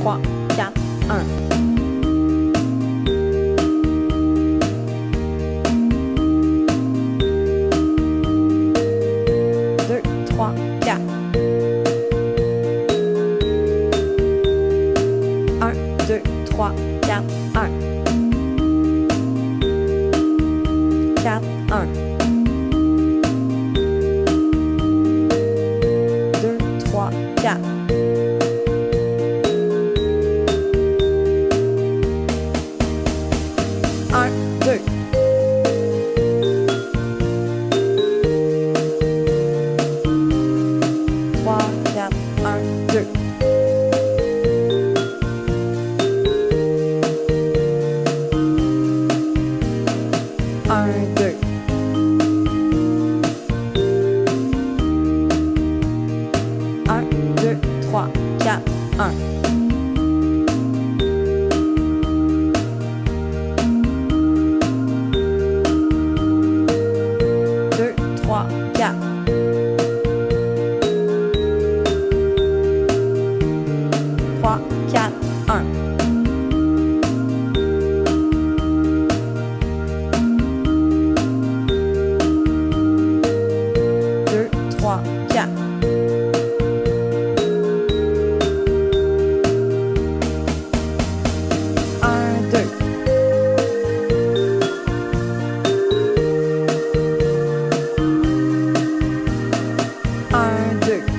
3, 4, 1. 2, 3, 4. 1, 2, 3, 4, 1. 4, 1. 2, 3, 4. 1, 2. 3, 4, 1, 2. 1, 2. 1, 2, 3, 4, 1. 2, 3, 4. 3, 4, 1. 2, 3, 4. 1, 2. 1, 2.